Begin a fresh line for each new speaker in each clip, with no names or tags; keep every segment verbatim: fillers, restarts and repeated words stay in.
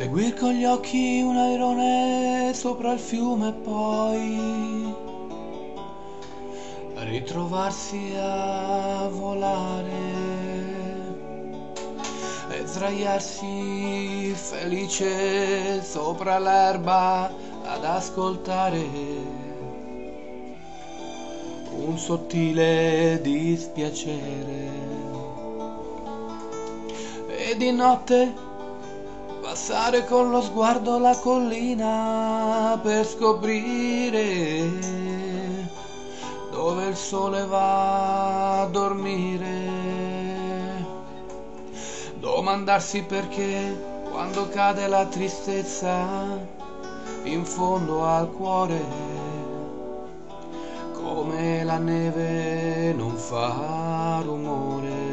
Seguir con gli occhi un airone sopra il fiume e poi ritrovarsi a volare e sdraiarsi felice sopra l'erba ad ascoltare un sottile dispiacere. E di notte passare con lo sguardo la collina per scoprire dove il sole va a dormire. Domandarsi perché quando cade la tristezza in fondo al cuore, come la neve non fa rumore.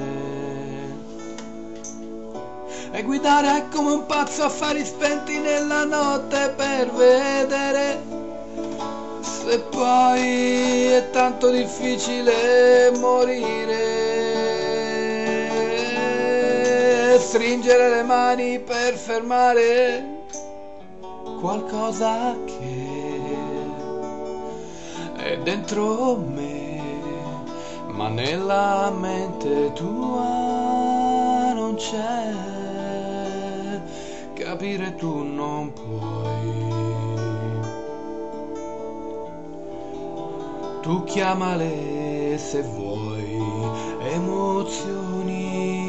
E guidare come un pazzo a fari spenti nella notte per vedere se poi è tanto difficile morire. Stringere le mani per fermare qualcosa che è dentro me, ma nella mente tua non c'è. Capire tu non puoi. Tu chiamale se vuoi emozioni.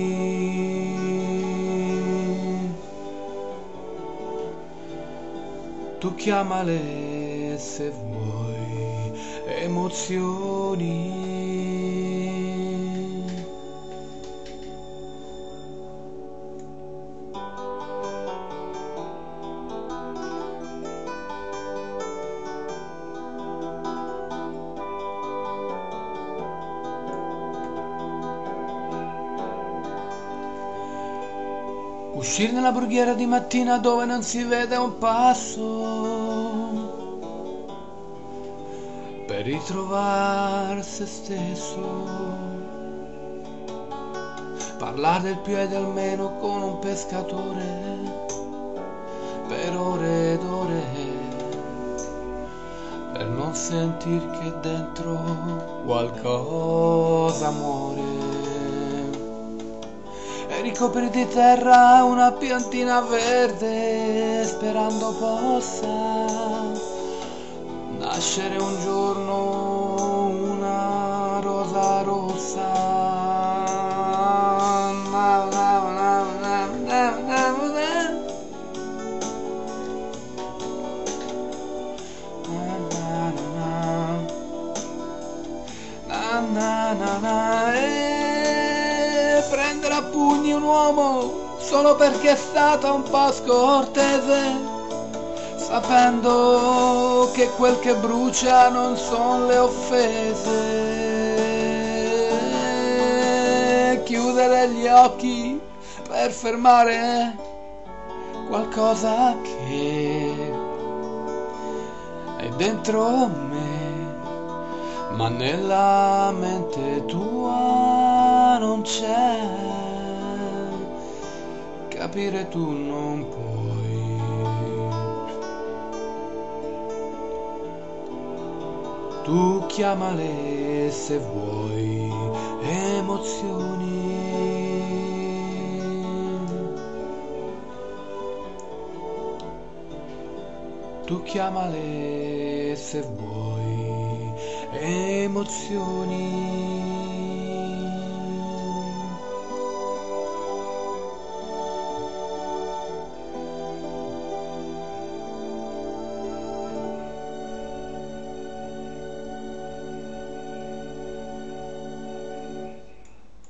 Tu chiamale se vuoi emozioni. Uscire nella brughiera di mattina dove non si vede un passo per ritrovare se stesso, parlare del più e del meno con un pescatore per ore ed ore, per non sentir che dentro qualcosa muore. E ricopri di terra una piantina verde sperando possa nascere un giorno una rosa rossa. Na, na, na, na, na, na, na, na, na, na, e prendere a pugni un uomo solo perché è stato un po' scortese, sapendo che quel che brucia non sono le offese. Chiudere gli occhi per fermare qualcosa che è dentro me, ma nella mente tua non c'è. Capire tu non puoi. Tu chiamale se vuoi emozioni. Tu chiamale se vuoi emozioni.